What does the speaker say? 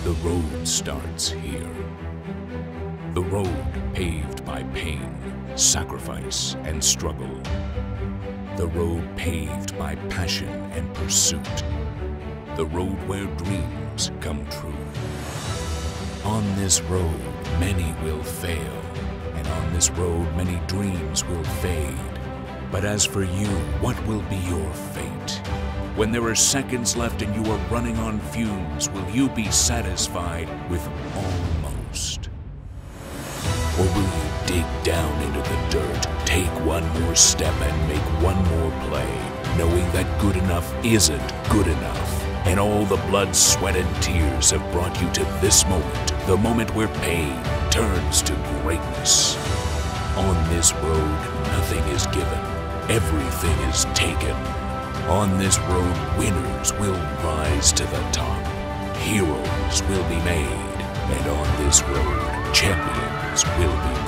The road starts here. The road paved by pain, sacrifice, and struggle. The road paved by passion and pursuit. The road where dreams come true. On this road, many will fail, and on this road, many dreams will fade. But as for you, what will be your fate? When there are seconds left and you are running on fumes, will you be satisfied with almost? Or will you dig down into the dirt, take one more step and make one more play, knowing that good enough isn't good enough, and all the blood, sweat, and tears have brought you to this moment, the moment where pain turns to greatness. On this road, nothing is given, everything is taken. On this road, winners will rise to the top. Heroes will be made. And on this road, champions will be